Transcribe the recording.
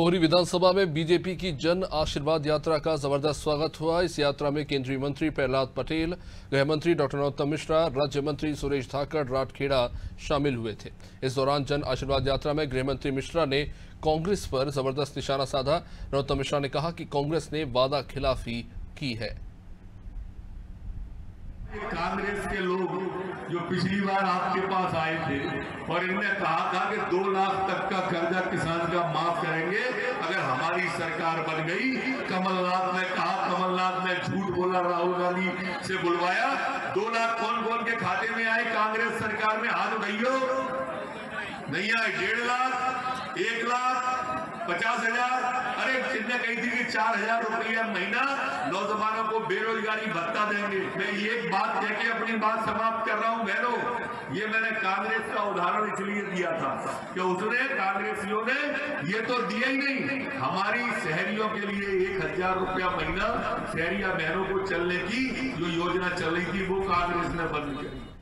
पोहरी विधानसभा में बीजेपी की जन आशीर्वाद यात्रा का जबरदस्त स्वागत हुआ। इस यात्रा में केंद्रीय मंत्री प्रहलाद पटेल, गृह मंत्री डॉक्टर नरोत्तम मिश्रा, राज्य मंत्री सुरेश धाकड़ राठखेड़ा शामिल हुए थे। इस दौरान जन आशीर्वाद यात्रा में गृह मंत्री मिश्रा ने कांग्रेस पर जबरदस्त निशाना साधा। नरोत्तम मिश्रा ने कहा कि कांग्रेस ने वादा खिलाफी की है। कांग्रेस के लोग जो पिछली बार आपके पास आए थे और इन्होंने कहा था कि 2 लाख तक का कर्जा किसान का माफ करेंगे अगर हमारी सरकार बन गई। कमलनाथ ने कहा, कमलनाथ ने झूठ बोला, राहुल गांधी से बुलवाया। 2 लाख कौन कौन के खाते में आए कांग्रेस सरकार में? हाथ उठाइयो। नहीं आए। 1.5 लाख, 1 लाख 50,000। अरे चिन्ह कही थी कि 4,000 रुपया महीना नौजवानों को बेरोजगारी भत्ता देंगे। मैं एक बात कह के अपनी बात समाप्त कर रहा हूं बहनों। ये मैंने कांग्रेस का उदाहरण इसलिए दिया था कि उसने, कांग्रेसियों ने ये तो दिया ही नहीं, हमारी शहरियों के लिए 1,000 रुपया महीना शहरिया बहनों को चलने की जो योजना चल रही थी वो कांग्रेस ने बंद की।